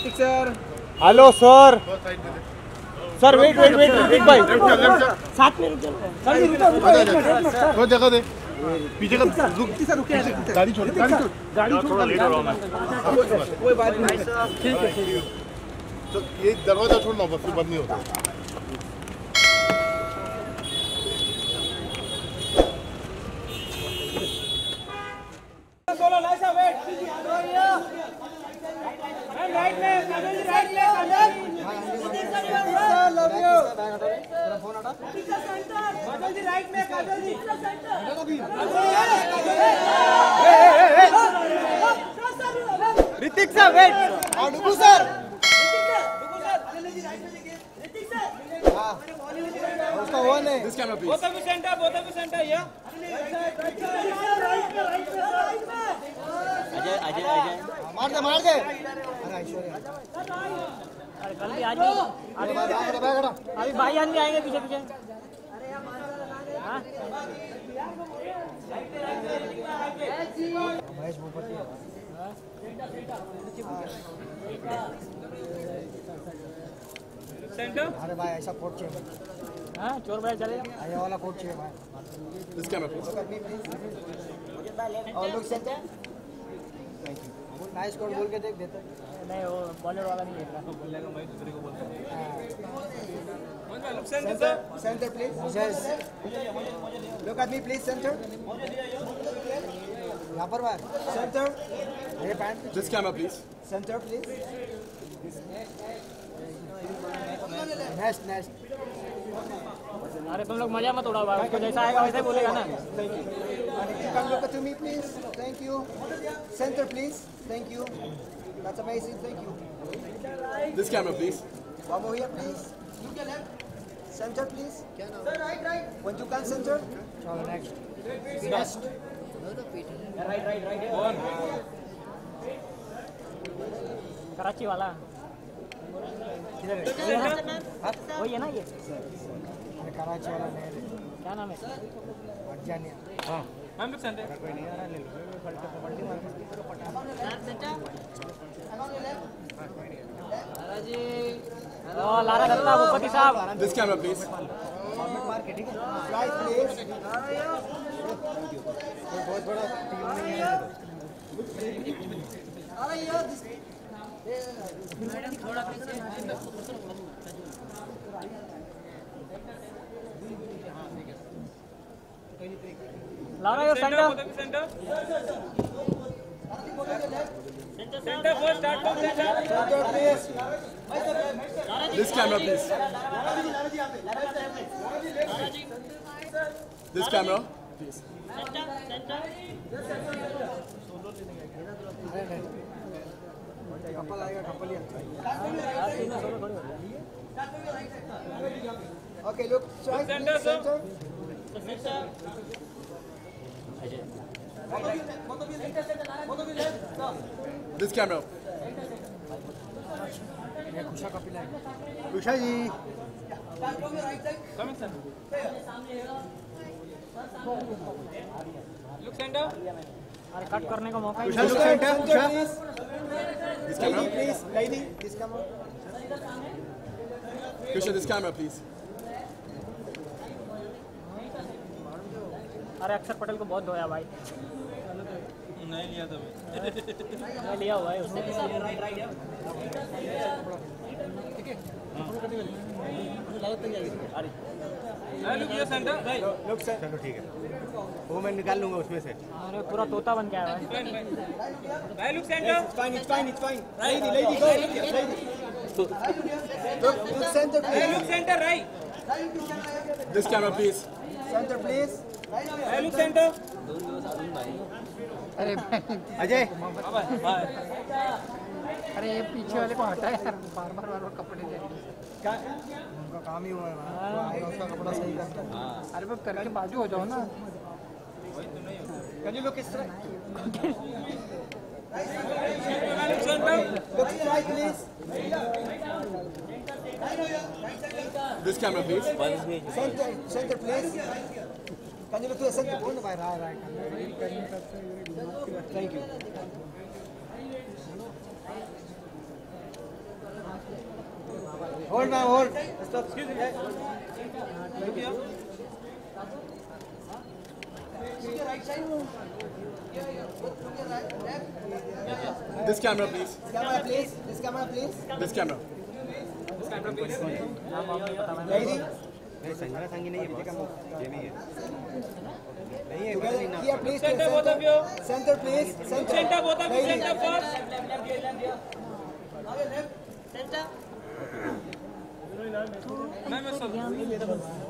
Hrithik sir. Hello sir. Sir wait भाई 7 minute रुको जगह दे पीछे का गाड़ी छोड़ थोड़ा लेट हो रहा हूँ। कोई बात नहीं, ठीक है। तो ये दरवाजा छोड़ना बस बंद नहीं होता। Hrithik sir wait. डुगू सर। उसका वो नहीं। This camera please. Both of you centre या। अजय मार दे। अरे ऐश्वर्या अरे कल भी आज अभी भाई आदमी आएंगे पीछे। महेश भूपति। सेंटर। अरे भाई ऐसा कोट चाहिए। हाँ चोर भाई चलेगा। ये वाला कोट चाहिए भाई। This camera please. और look centre. Thank you. Nice coat बोल के देते। नहीं वो बॉलर वाला नहीं है। बोलेगा मैं दूसरे को बोलता हूं। Look centre please. Yes look at me please centre. यहां पर भाई सेंटर। ये pant this camera please. Centre please. Next अरे तुम लोग मजा मत उड़ाओ, उसको जैसा आएगा वैसे बोलेगा ना। Come look to me please. Thank you. Center please. Thank you. That's amazing. Thank you. This camera please. One more here please. Center please. Sir right. When you can center. Chalo next. Right. Karachi वाला किधर वही है ना ये। है? कराची वाला नहीं है। क्या नाम है? अज्जानिया। हाँ मैम लोग सेंटर। लारा दत्ता भूपति साहब। This camera please. Right please. बहुत बड़ा टीम नहीं है। Lara your centre. Center please. This camera please. This camera please. Couple आएगा कपल ही। Okay look right center. This camera. Khusha Kapil है। खुशा जी। Look centre. अरे कट करने का मौका ही Khusha look centre. Khusha this camera please. लैदी this camera. Krishna this camera please. अरे अक्षर पटेल को बहुत धोया भाई। नहीं लिया था मैं लिया हुआ है उसने। Look centre. चलो ठीक है वो मैं निकाल लूंगा उसमें से। अरे पूरा तोता बन गया है भाई। Look center. It's fine. Lady, go. Look center, please. Look centre right. This camera please. Center, please. Look centre. अरे अजय। अरे ये पीछे वाले को हटा यार, बार कपड़े दे। उनका काम ही हुआ है ना, आएगा उसका कपड़ा सही करता है। अरे वो करके बाजू हो जाओ ना। Can you look straight? Look straight, please. This camera, please. Center, please. Can you look to the center? Right. Thank you. Hold now, hold. Stop. Excuse me. Look here. Right side. This camera, please. Camera, please. This camera, please. This camera. Ready? Sanjana संगी नहीं है ये नहीं है Together. Here, please. Center, both of you. Center, please. Center. Center, both of you. Ready? Center first. Centre मैं सब